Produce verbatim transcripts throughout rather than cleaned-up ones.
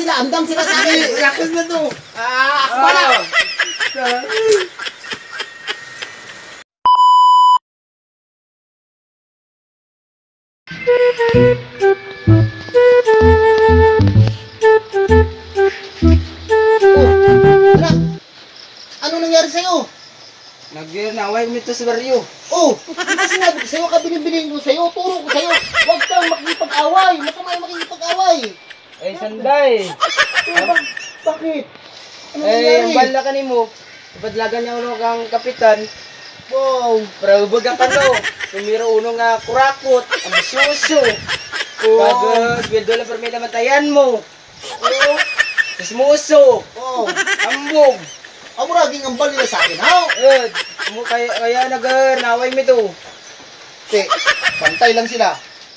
Sila, andam sila sa akin. Yakos na to. Ah, ako pala. Oh, anak. Ano nangyari sa'yo? Nag-naway mo ito sa baryo. Oh, di ba sinabi ko sa'yo, kabiling-biling ko sa'yo, turo ko sa'yo, huwag kang makikipag-away, masama yung makikipag-away. Eh, sanday. Eh, bak bakit? Ano Eh, nangyari? yung bala ka ni mo, ipadlagan niya uno kang kapitan. Wow. Para ubag ang kano. Tumiro uno nga kurakot, ang bisuso. Oh. Pag sweldo lang permi namatayan mo. Oh. Kismuso. Oh. Ambog. Amo raging ang bali na sa akin, ha? Eh, mo kaya kaya nag-naway mo to. Te, pantay lang sila.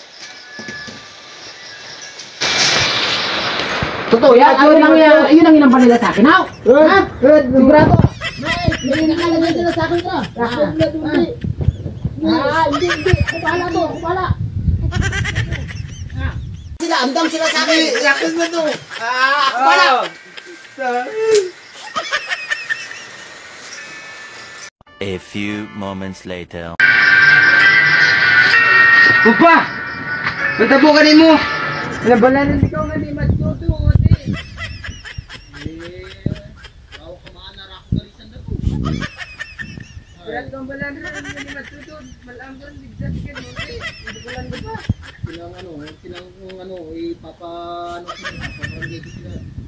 Totoo yan, ayun lang yan, ayun ang inampan nila sa akin, ha? Ha? Sigurado? May nakalagay sila sa akin ka. Ah, hindi, hindi, ako bahala to, ako bahala. Sila, andam sila sa akin. Yakos na to. Ah, ako pala. A few moments later. Upa! Matabo ka ni mo! Nabalanan ikaw nga ni Matuto, oti! Eh, bawa ka mga narako galisan na to. Berat kang balanan ni Matuto, malamgan, bigdas ka ni oti. Hindi ko lang ba? Silang ano, silang ano, ipapa, ano sila, paparangay sila.